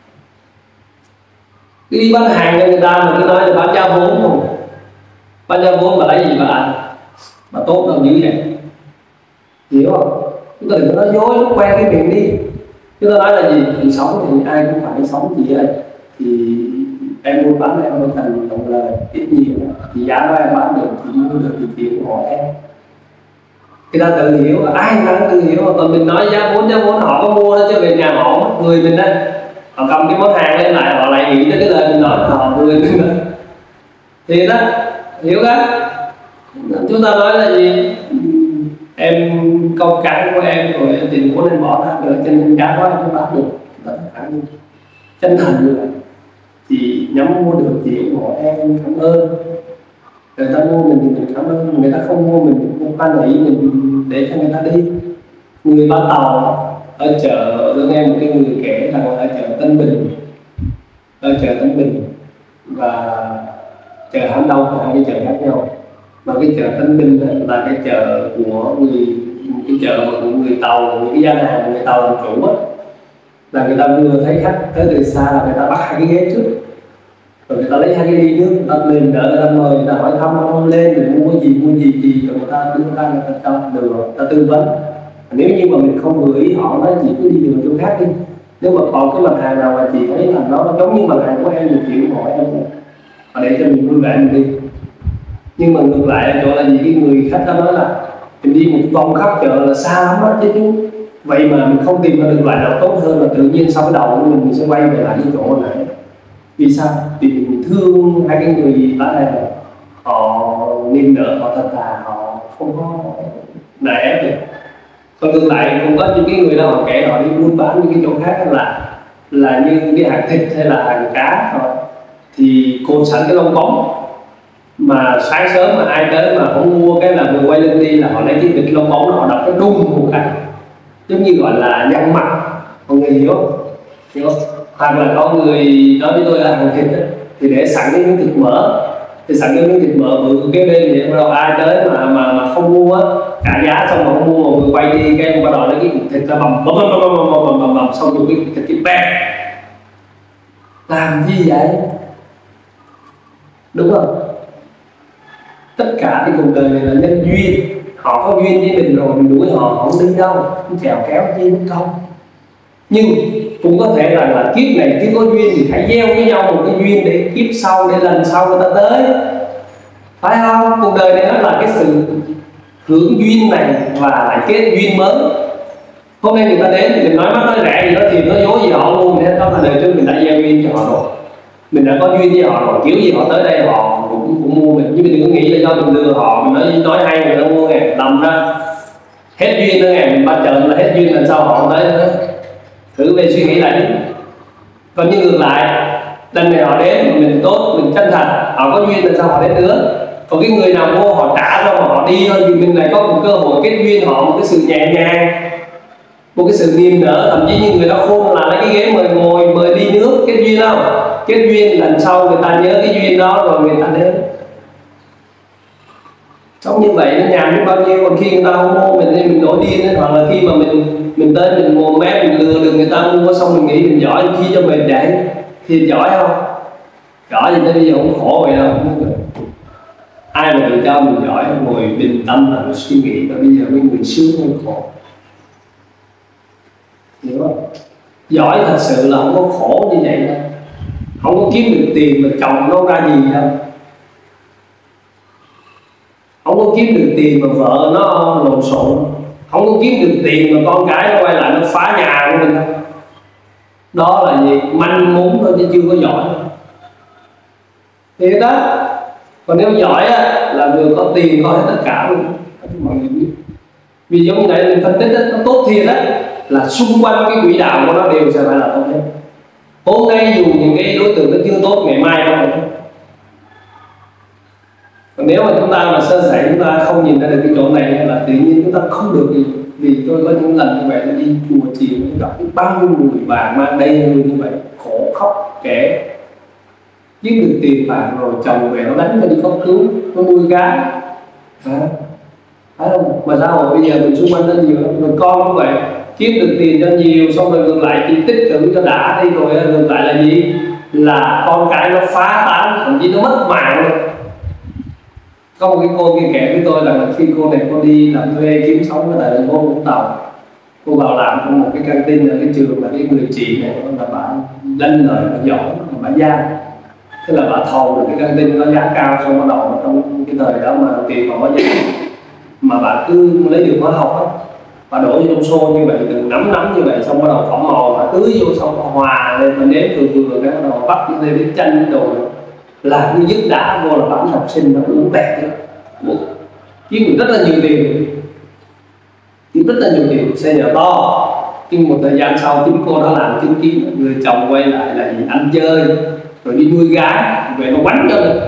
đi bán hàng cho người ta mà cứ nói là bán giá vốn không? Bán giá vốn mà lấy gì mà ăn? Mà tốt đâu dữ vậy? Hiểu không? Chúng ta đừng có nói dối, nó quen cái miệng đi. Chúng ta nói là gì? Mình sống thì ai cũng phải sống chị ơi. Thì em muốn bán em không cần đồng lời ít nhiều, thì giá đó em bán được thì mua được thì tiền của em. Người ta tự hiểu, ai người ta tự hiểu. Còn mình nói giá vốn, giá vốn họ có mua đó chứ về nhà họ mất người mình đây. Họ cầm cái món hàng lên lại họ lại nghĩ tới cái lời mình nói họ người mình đó. Thì đó, hiểu đó. Chúng ta nói là gì? Em công cán của em rồi tiền vốn em bỏ ra được, cho nên giá đó em mới bán được. Chúng ta phải chân thành như vậy. Thì nhóm mua được thì ủng hộ em, cảm ơn. Người ta mua mình thì mình cảm ơn, người ta không mua mình cũng quan hỷ, mình để cho người ta đi. Người bán tàu ở chợ, tôi nghe một cái người kể rằng ở chợ Tân Bình, ở chợ Tân Bình và chợ Hàm Đông là hai cái chợ khác nhau. Mà cái chợ Tân Bình là cái chợ của người, cái chợ mà của người Tàu, những cái gian hàng người Tàu làm chủ á, là người ta vừa thấy khách tới từ xa là người ta bắt hai cái ghế trước, rồi người ta lấy hai cái ly nước, người ta lên đỡ, người ta mời, người ta hỏi thăm, nó không lên mình mua cái gì mua gì gì, rồi người ta đưa ra, người ta cho được rồi, người ta tư vấn. Nếu như mà mình không vừa ý họ nói chị cứ đi đường chỗ khác đi. Nếu mà còn cái mặt hàng nào mà chị thấy là nó giống như mặt hàng của em thì chị cũng hỏi em, và để cho mình vui vẻ mình đi. Nhưng mà ngược lại ở chỗ là gì, cái người khách đó nói là mình đi một vòng khắp chợ là xa lắm đó chứ chú, vậy mà mình không tìm ra được loại nào tốt hơn, là tự nhiên sau cái đầu của mình mình sẽ quay về lại cái chỗ này. Vì sao? Vì mình thương hai cái người bán hàng, họ niềm nở, họ thật thà, họ không có nề ép được. Còn ngược lại cũng có những cái người đó họ kể họ đi buôn bán những cái chỗ khác là là như cái hàng thịt hay là hàng cá thôi, thì cột sẵn cái lông bóng, mà sáng sớm mà ai tới mà không mua cái là vừa quay lưng đi là họ lấy cái bịch lông bóng họ đập cái đùng một cái, giống như gọi là nhăn mặt. Mọi người hiểu không? Hiểu không? Hoặc là có người nói với tôi là hàng thịt ấy, thì để sẵn cái miếng thịt mỡ, thì sẵn cái miếng thịt mỡ bự cái bên thì bắt đầu ai tới mà mà mà không mua á, cả giá xong mà không mua mà vừa quay đi cái bắt đầu lấy cái cục thịt ra bầm bầm bầm bầm bầm bầm bầm bầm xong dùng cái thịt cái bẹp. Làm gì vậy? Đúng không? Tất cả cái cuộc đời này là nhân duyên, họ có duyên với mình rồi mình đuổi họ, họ không đi đâu, không chèo kéo chi mất công. Nhưng cũng có thể rằng là, là kiếp này chưa có duyên thì hãy gieo với nhau một cái duyên để kiếp sau, để lần sau người ta tới, phải không? Cuộc đời này nó là cái sự hưởng duyên này và lại kết duyên mới. Hôm nay người ta đến mình nói mắc nói rẻ gì đó thì nó dối gì họ luôn, thế đó là đời trước mình đã gieo duyên cho họ rồi, mình đã có duyên với họ rồi, kiểu gì họ tới đây họ cũng, cũng mua mình. Nhưng mình đừng có nghĩ là do mình lừa họ, mình nói nói hay người ta mua ngày lầm ra, hết duyên đó ngày mình ba trận là hết duyên, lần sau họ không tới nữa. Thử về suy nghĩ lại đi. Còn như ngược lại, lần này họ đến mình tốt, mình chân thật, họ có duyên lần sau họ đến nữa. Còn cái người nào mua họ trả cho mà họ đi thôi, thì mình lại có một cơ hội kết duyên họ một cái sự nhẹ nhàng, một cái sự niềm nở. Thậm chí như người đó khôn là lấy cái ghế mời ngồi, mời đi nước, kết duyên không? Kết duyên lần sau người ta nhớ cái duyên đó rồi người ta đến. Sống như vậy nó nhàn biết bao nhiêu. Còn khi người ta không mua mình thì mình nổi điên ấy. Hoặc là khi mà mình mình tới mình mồm mép mình lừa được người ta mua, xong mình nghĩ mình giỏi, khi cho mình vậy thì giỏi không? Giỏi thì tới bây giờ cũng khổ vậy đâu. Ai mà tự cho mình giỏi ngồi bình tâm là nó suy nghĩ, và bây giờ mấy người sướng hơn khổ. Hiểu không? Giỏi thật sự là không có khổ như vậy đâu, không có kiếm được tiền mà chồng nó ra gì đâu, không có kiếm được tiền mà vợ nó lộn xộn, không có kiếm được tiền mà con cái nó quay lại nó phá nhà của mình. Đó là gì? Manh mún thôi chứ chưa có giỏi. Thì đó. Còn nếu giỏi á, là vừa có tiền có hết tất cả luôn. Mọi người biết. Vì giống như nãy mình phân tích á, nó tốt thiệt á, là xung quanh cái quỹ đạo của nó đều sẽ phải là tốt hết. Hôm nay dù những cái đối tượng nó chưa tốt, ngày mai nó phải tốt. Còn nếu mà chúng ta mà sơ sẩy, chúng ta không nhìn ra được cái chỗ này là tự nhiên chúng ta không được gì. Vì tôi có những lần như vậy tôi đi chùa chiều tôi gặp bao nhiêu người bà mang đầy người như vậy, khổ khóc kể kiếm được tiền bạc rồi chồng về nó đánh nó đi cấp cứu, nó nuôi gái, phải không? Mà xã hội bây giờ mình xung quanh nó nhiều lắm, mình con cũng vậy, kiếm được tiền cho nhiều xong rồi ngược lại chỉ tích trữ cho đã đi, rồi ngược lại là gì? Là con cái nó phá tán, thậm chí nó mất mạng luôn. Có một cái cô kia kể với tôi là khi cô này cô đi làm thuê kiếm sống ở tại thành phố Vũng Tàu, cô vào làm trong một cái căng tin ở cái trường, là cái người chị này là bà lanh lợi và giỏi, bà gian. Thế là bà thầu được cái căng tin nó giá cao, xong bắt đầu trong cái thời đó mà tiền còn có gì mà bà cứ lấy được hóa học á, bà đổ vô trong xô như vậy, từng nắm nắm như vậy, xong bắt đầu phẩm màu bà tưới vô, xong bà hòa lên và nếm từ từ cái bắt đầu bắt lên đến chanh cái đồ này, là cứ dứt đá vô là bán học sinh nó uống bẹt đấy, kiếm được rất là nhiều tiền, kiếm rất là nhiều tiền, xe nhà to. Nhưng một thời gian sau chính cô đó làm chứng kiến người chồng quay lại là gì? Ăn chơi rồi đi nuôi gái, về nó quánh cho mình.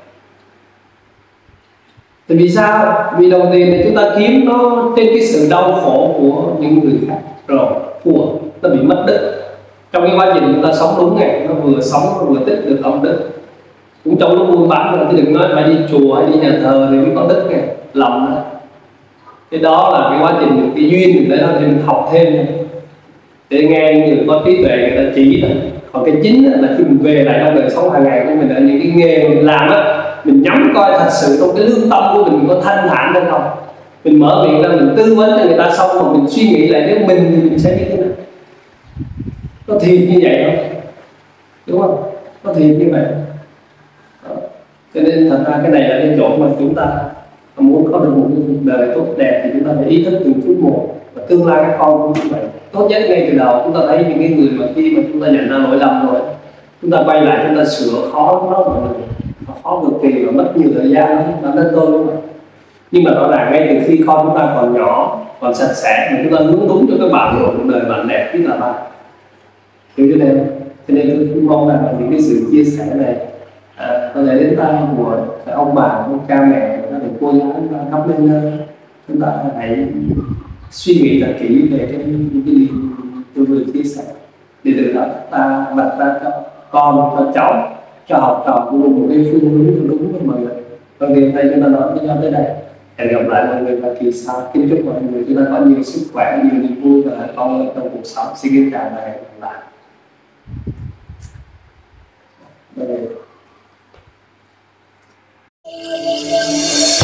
Thì vì sao? Vì đồng tiền thì chúng ta kiếm nó trên cái sự đau khổ của những người khác rồi, của nó bị mất đức. Trong cái quá trình chúng ta sống đúng ngày, nó vừa sống nó vừa tích được âm đức. Cũng trong lúc buôn bán rồi, chứ đừng nói phải đi chùa hay đi nhà thờ thì mới có đức này, lầm đó. Cái đó là cái quá trình, cái duyên mình tới đó thì mình học thêm để nghe những người có trí tuệ người ta chỉ thôi. Còn cái chính là khi mình về lại trong đời sống hàng ngày của mình, ở những cái nghề mình làm á, mình nhắm coi thật sự trong cái lương tâm của mình có thanh thản hay không. Mình mở miệng ra mình tư vấn cho người ta xong mà mình suy nghĩ lại nếu mình thì mình sẽ như thế nào, có thiệt như vậy không, đúng không? Có thiệt như vậy không? Cho nên thật ra cái này là cái chỗ mà chúng ta muốn có được một cái cuộc đời tốt đẹp thì chúng ta phải ý thức từng chút một, và tương lai các con cũng như vậy. Tốt nhất ngay từ đầu chúng ta thấy những cái người mà khi mà chúng ta nhận ra lỗi lầm rồi, chúng ta quay lại chúng ta sửa khó lắm đó mọi người, khó cực kỳ và mất nhiều thời gian lắm, bản thân tôi luôn. Nhưng mà rõ ràng ngay từ khi con chúng ta còn nhỏ, còn sạch sẽ mà chúng ta hướng đúng cho các bạn một cuộc đời bạn đẹp biết là bạn hiểu cho nên. Cho nên tôi cũng mong rằng là những cái sự chia sẻ này à, có thể đến tai của các ông bà, các cha mẹ, các thầy cô giáo chúng ta cấp lên, chúng ta hãy suy nghĩ thật kỹ về cái những cái gì tôi vừa chia sẻ, để từ đó ta đặt ra cho con, cho cháu, cho học trò của mình một cái phương hướng đúng với mọi người. Và ngày hôm nay chúng ta nói với nhau tới đây, hẹn gặp lại mọi người vào kỳ sau. Kính chúc mọi người chúng ta có nhiều sức khỏe, nhiều niềm vui và thành công trong cuộc sống. Xin kính chào và hẹn gặp lại. Bye bye.